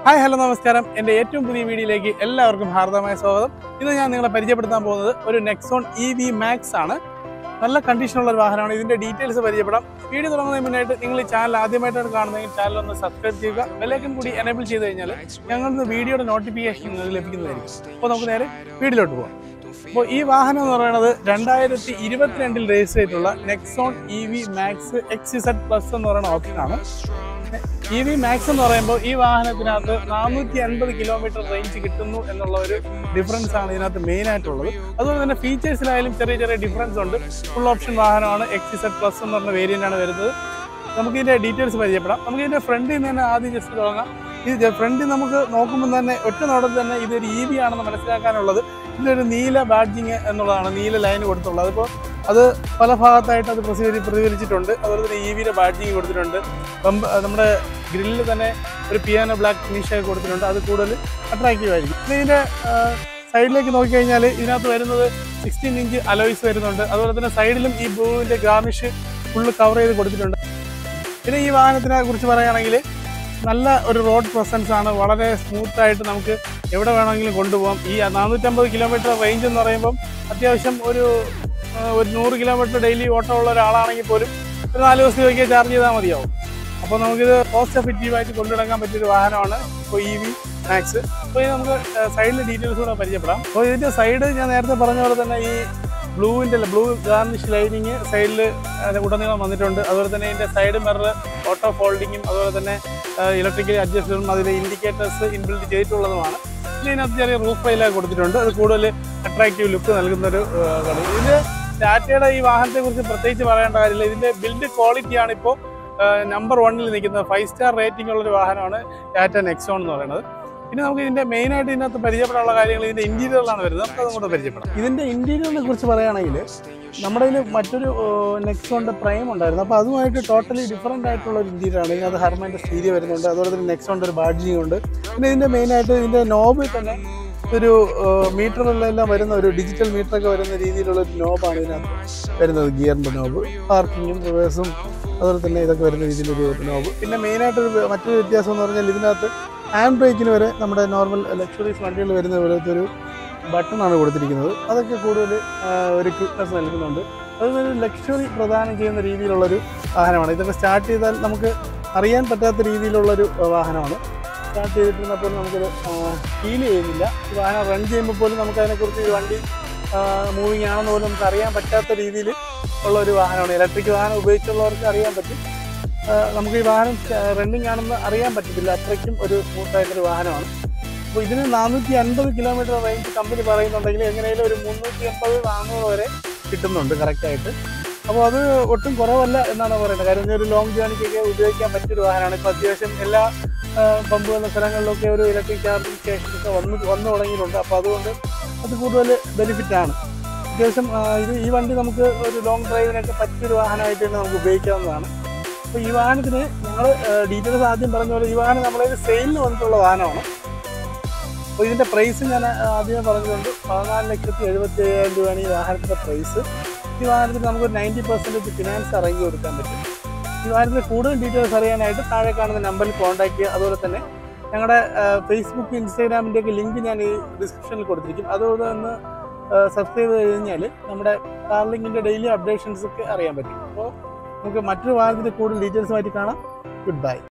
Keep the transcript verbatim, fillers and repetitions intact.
Hi hello നമസ്കാരം. എൻ്റെ ഏറ്റവും പുതിയ വീഡിയോയിലേക്ക് എല്ലാവർക്കും ഹാർദവമായ സ്വാഗതം. ഇന്ന് ഞാൻ നിങ്ങളെ പരിചയപ്പെടുത്താൻ പോകുന്നത് ഒരു നെക്സോൺ ഇ വി മാക്സ് ആണ്. നല്ല കണ്ടീഷനുള്ള ഒരു വാഹനമാണ്. ഇതിൻ്റെ ഡീറ്റെയിൽസ് പരിചയപ്പെടാം. വീഡിയോ തുടങ്ങുന്നതിന് മുന്നായിട്ട് നിങ്ങൾ ഈ ചാനൽ ആദ്യമായിട്ടാണ് കാണുന്നതെങ്കിൽ ചാനൽ ഒന്ന് സബ്സ്ക്രൈബ് ചെയ്യുക. ബെല്ലൈക്കൺ കൂടി എനേബിൾ ചെയ്ത് കഴിഞ്ഞാൽ ഞങ്ങൾക്ക് വീഡിയോയുടെ നോട്ടിഫിക്കേഷൻ നിങ്ങൾക്ക് ലഭിക്കുന്നതായിരിക്കും. അപ്പോൾ നമുക്ക് നേരെ വീഡിയോയിലോട്ട് പോകാം. അപ്പോൾ ഈ വാഹനം എന്ന് പറയുന്നത് രണ്ടായിരത്തി ഇരുപത്തിരണ്ടിൽ രജിസ്റ്റർ ചെയ്തിട്ടുള്ള Nexon E V Max X Z plus എന്ന് പറയുന്ന ഓപ്ഷനാണ്. ഇ വി മാക്സ് എന്ന് പറയുമ്പോൾ ഈ വാഹനത്തിനകത്ത് നാനൂറ്റി അൻപത് കിലോമീറ്റർ റേഞ്ച് കിട്ടുന്നു എന്നുള്ള ഒരു ഡിഫറൻസ് ആണ് ഇതിനകത്ത് മെയിൻ ആയിട്ടുള്ളത്. അതുപോലെ തന്നെ ഫീച്ചേഴ്സിലായാലും ചെറിയ ചെറിയ ഡിഫറൻസ് ഉണ്ട്. ഫുൾ ഓപ്ഷൻ വാഹനമാണ്. എക്സ് ഇസഡ് പ്ലസ് എന്ന് പറഞ്ഞ വേരിയൻ്റ് ആണ് വരുന്നത്. നമുക്ക് ഇതിൻ്റെ ഡീറ്റെയിൽസ് പരിചയപ്പെടാം. നമുക്ക് ഇതിൻ്റെ ഫ്രണ്ടിൽ നിന്ന് തന്നെ ആദ്യം ജസ്റ്റ് തുടങ്ങാം. ഇത് ഫ്രണ്ടിൽ നമുക്ക് നോക്കുമ്പോൾ തന്നെ ഒറ്റ നോട്ടത്തിൽ തന്നെ ഇതൊരു ഇ വി ആണെന്ന് മനസ്സിലാക്കാനുള്ളത് ഇതൊരു നീല ബാഡ്ജിങ് എന്നുള്ളതാണ്. നീല ലൈൻ കൊടുത്തുള്ളത്. അതിപ്പോൾ അത് പല ഭാഗത്തായിട്ട് അത് പ്രസിദ്ധി പ്രതിഫലിച്ചിട്ടുണ്ട്. അതുപോലെ തന്നെ ഇ വിയുടെ ബാഡ്ജിങ് കൊടുത്തിട്ടുണ്ട്. നമ്മുടെ ഗ്രില്ലിൽ തന്നെ ഒരു പിയാനോ ബ്ലാക്ക് ഫിനിഷ് കൊടുത്തിട്ടുണ്ട്. അത് കൂടുതൽ അട്രാക്റ്റീവ് ആയിരിക്കും. ഇതിൻ്റെ സൈഡിലേക്ക് നോക്കിക്കഴിഞ്ഞാൽ ഇതിനകത്ത് വരുന്നത് സിക്സ്റ്റീൻ ഇഞ്ച് അലോയ്സ് വരുന്നുണ്ട്. അതുപോലെ തന്നെ സൈഡിലും ഈ ബ്ലൂവിൻ്റെ ഗാർണിഷ് ഫുള്ള് കവർ ചെയ്ത് കൊടുത്തിട്ടുണ്ട്. പിന്നെ ഈ വാഹനത്തിനെ കുറിച്ച് പറയുകയാണെങ്കിൽ നല്ല ഒരു റോഡ് പ്രസൻസ് ആണ്. വളരെ സ്മൂത്തായിട്ട് നമുക്ക് എവിടെ വേണമെങ്കിലും കൊണ്ടുപോകാം. ഈ നാനൂറ്റമ്പത് കിലോമീറ്റർ റേഞ്ച് എന്ന് പറയുമ്പം അത്യാവശ്യം ഒരു ഒരു നൂറ് കിലോമീറ്റർ ഡെയിലി ഓട്ടം ഉള്ള ഒരാളാണെങ്കിൽ പോലും ഒരു നാല് ദിവസത്തേക്ക് ചാർജ് ചെയ്താൽ മതിയാവും. അപ്പോൾ നമുക്കിത് കോസ്റ്റ് എഫക്റ്റീവായിട്ട് കൊണ്ടുനടക്കാൻ പറ്റിയൊരു വാഹനമാണ് ഇപ്പോൾ ഇ വി മാക്സ്. അപ്പോൾ ഇത് നമുക്ക് സൈഡിലെ ഡീറ്റെയിൽസ് കൂടെ പരിചയപ്പെടാം. അപ്പോൾ ഇതിൻ്റെ സൈഡ് ഞാൻ നേരത്തെ പറഞ്ഞ പോലെ തന്നെ ഈ ബ്ലൂവിൻ്റെ ബ്ലൂ ഗാർണിഷ് ലൈനിങ് സൈഡിൽ ഉടനീളം വന്നിട്ടുണ്ട്. അതുപോലെ തന്നെ ഇതിൻ്റെ സൈഡ് മിറർ ഓട്ടോ ഫോൾഡിങ്ങും അതുപോലെ തന്നെ ഇലക്ട്രിക്കലി അഡ്ജസ്റ്ററും അതിൽ ഇൻഡിക്കേറ്റേഴ്സ് ഇൻബിൽഡ് ചെയ്തിട്ടുള്ളതുമാണ്. പിന്നെ ഇതിനകത്ത് ചെറിയ റൂഫ് റെയിലൊക്കെ കൊടുത്തിട്ടുണ്ട്. അത് കൂടുതൽ അട്രാക്റ്റീവ് ലുക്ക് നൽകുന്നൊരു കളി. ഇതിൻ്റെ ടാറ്റയുടെ ഈ വാഹനത്തെക്കുറിച്ച് പ്രത്യേകിച്ച് പറയേണ്ട കാര്യമില്ല. ഇതിൻ്റെ ബിൽഡ് ക്വാളിറ്റിയാണ് ഇപ്പോൾ നമ്പർ വണ്ണിൽ നിൽക്കുന്നത്. ഫൈവ് സ്റ്റാർ റേറ്റിംഗ് ഉള്ളൊരു വാഹനമാണ് ടാറ്റ നെക്സോൺ എന്ന് പറയുന്നത്. പിന്നെ നമുക്ക് ഇതിൻ്റെ മെയിനായിട്ട് ഇതിനകത്ത് പരിചയപ്പെടാനുള്ള കാര്യങ്ങൾ ഇതിൻ്റെ ഇൻറ്റീരിയറിലാണ് വരുന്നത്. നമുക്ക് അതുകൊണ്ട് പരിചയപ്പെടാം. ഇതിൻ്റെ ഇൻറ്റീരിയറിനെ കുറിച്ച് പറയുകയാണെങ്കിൽ നമ്മുടെ ഇതിൽ മറ്റൊരു നെക്സോണിൻ്റെ പ്രൈം ഉണ്ടായിരുന്നു. അപ്പോൾ അതുമായിട്ട് ടോട്ടലി ഡിഫറൻ്റ് ആയിട്ടുള്ള ഒരു ഇൻറ്റീരിയറാണ്. ഇതിനകത്ത് ഹർമാൻ്റെ സ്റ്റീരിയോ വരുന്നുണ്ട്. അതുപോലെ തന്നെ നെക്സോണിൻ്റെ ഒരു ബാഡ്ജിങ് ഉണ്ട്. പിന്നെ ഇതിൻ്റെ മെയിനായിട്ട് ഇതിൻ്റെ നോബിൽ തന്നെ ഒരു മീറ്ററിലെല്ലാം വരുന്ന ഒരു ഡിജിറ്റൽ മീറ്ററൊക്കെ വരുന്ന രീതിയിലുള്ള ഒരു നോബാണ് ഇതിനകത്ത് വരുന്നത്. ഗിയറിൻ്റെ നോബ്, പാർക്കിങ്ങും റിവേഴ്സും അതുപോലെ തന്നെ ഇതൊക്കെ വരുന്ന രീതിയിലൊരു നോബ്. പിന്നെ മെയിനായിട്ടൊരു മറ്റൊരു വ്യത്യാസം എന്ന് പറഞ്ഞാൽ ഇതിനകത്ത് ഹാൻഡ് ബ്രേക്കിന് വരെ നമ്മുടെ നോർമൽ ലക്ഷറീസ് വണ്ടികൾ വരുന്ന പോലത്തെ ഒരു ബട്ടണാണ് കൊടുത്തിരിക്കുന്നത്. അതൊക്കെ കൂടുതൽ ഒരു ക്വിക്നെസ് നൽകുന്നുണ്ട്. അതൊരു ലക്ഷറി പ്രദാനം ചെയ്യുന്ന രീതിയിലുള്ളൊരു വാഹനമാണ്. ഇതൊക്കെ സ്റ്റാർട്ട് ചെയ്താൽ നമുക്ക് അറിയാൻ പറ്റാത്ത രീതിയിലുള്ളൊരു വാഹനമാണ്. സ്റ്റാർട്ട് ചെയ്തിട്ടുള്ളപ്പോൾ നമുക്കത് ഫീൽ ചെയ്യുന്നില്ല. ഈ വാഹനം റൺ ചെയ്യുമ്പോൾ പോലും നമുക്കതിനെക്കുറിച്ച് ഈ വണ്ടി മൂവിങ് ആണെന്ന് പോലും നമുക്ക് അറിയാൻ പറ്റാത്ത രീതിയിൽ ഉള്ളൊരു വാഹനമാണ്. ഇലക്ട്രിക് വാഹനം ഉപയോഗിച്ചുള്ളവർക്ക് അറിയാൻ പറ്റും. നമുക്ക് ഈ വാഹനം റണ്ണിങ് ആണെന്ന് അറിയാൻ പറ്റത്തില്ല. അത്രയ്ക്കും ഒരു സ്മൂത്തായിട്ടൊരു വാഹനമാണ്. അപ്പോൾ ഇതിന് നാനൂറ്റി അൻപത് കിലോമീറ്റർ റേഞ്ച് കമ്പനി പറയുന്നുണ്ടെങ്കിൽ എങ്ങനെയാലും ഒരു മുന്നൂറ്റി എൺപത് നാനൂറ് വരെ കിട്ടുന്നുണ്ട് കറക്റ്റായിട്ട്. അപ്പോൾ അത് ഒട്ടും കുറവല്ല എന്നാണ് പറയുന്നത്. കാര്യം ഒരു ലോങ് ജേണിക്കൊക്കെ ഉപയോഗിക്കാൻ പറ്റിയൊരു വാഹനമാണ്. ഇപ്പോൾ അത്യാവശ്യം എല്ലാ പമ്പുകളുടെ സ്ഥലങ്ങളിലൊക്കെ ഒരു ഇലക്ട്രിക് ചാർജിങ് സ്റ്റേഷനൊക്കെ വന്ന് വന്നു തുടങ്ങിയിട്ടുണ്ട്. അപ്പോൾ അതുകൊണ്ട് അത് കൂടുതൽ ബെനിഫിറ്റാണ്. അത്യാവശ്യം ഇത് ഈ വണ്ടി നമുക്ക് ഒരു ലോങ് ഡ്രൈവിനൊക്കെ പറ്റിയൊരു വാഹനമായിട്ട് തന്നെ നമുക്ക് ഉപയോഗിക്കാവുന്നതാണ്. അപ്പോൾ ഈ വാഹനത്തിന് ഞങ്ങൾ ഡീറ്റെയിൽസ് ആദ്യം പറഞ്ഞ പോലെ ഈ വാഹനം നമ്മളൊരു സെയിലിന് വന്നിട്ടുള്ള വാഹനമാണ്. അപ്പോൾ ഇതിൻ്റെ പ്രൈസ് ഞാൻ ആദ്യമേ പറഞ്ഞുകൊണ്ട് പതിനാല് ലക്ഷത്തി എഴുപത്തി അയ്യായിരം രൂപയാണ് ഈ വാഹനത്തിൻ്റെ പ്രൈസ്. ഈ വാഹനത്തിന് നമുക്ക് നയൻറ്റി പെർസെൻറ്റേജ് ഫിനാൻസ് അറേഞ്ച് കൊടുക്കാൻ പറ്റും. ഈ വാഹനത്തിന് കൂടുതൽ ഡീറ്റെയിൽസ് അറിയാനായിട്ട് താഴെ കാണുന്ന നമ്പറിൽ കോൺടാക്ട് ചെയ്യുക. അതുപോലെ തന്നെ ഞങ്ങളുടെ ഫേസ്ബുക്ക് ഇൻസ്റ്റാഗ്രാമിൻ്റെയൊക്കെ ലിങ്ക് ഞാൻ ഈ ഡിസ്ക്രിപ്ഷനിൽ കൊടുത്തിരിക്കും. അതുപോലെ ഒന്ന് സബ്സ്ക്രൈബ് ചെയ്ത് കഴിഞ്ഞാൽ നമ്മുടെ കാർ ലിങ്കിൻ്റെ ഡെയിലി അപ്ഡേഷൻസ് ഒക്കെ അറിയാൻ പറ്റും. അപ്പോൾ നമുക്ക് മറ്റൊരു വാഹനത്തിൻ്റെ കൂടുതൽ ഡീറ്റെയിൽസുമായിട്ട് കാണാം. Good by.